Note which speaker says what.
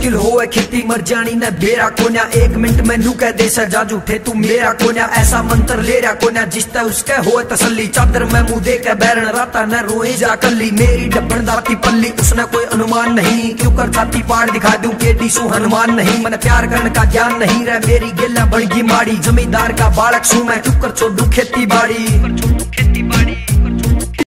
Speaker 1: मुश्किल होए खेती मर जानी न बेरा कोन्या। 1 मिनट मैनू कह दे सजा झूठे तू मेरा कोन्या। ऐसा मंत्र ले रहा कोन्या जिसता उसके होए तसल्ली। चादर में मुंह दे के बैरन राता न रोए जा कली। मेरी डब्बन दाती पल्ली उसने कोई अनुमान नहीं। क्यों कर छाती पाड़ दिखा दूं केडी सू हनुमान नहीं। मैंने प्यार करने का ज्ञान नहीं रह मेरी गिल्ला बड़गी माड़ी। जमींदार का बालक सू मैं क्यों कर छोड़ू खेती बाड़ी।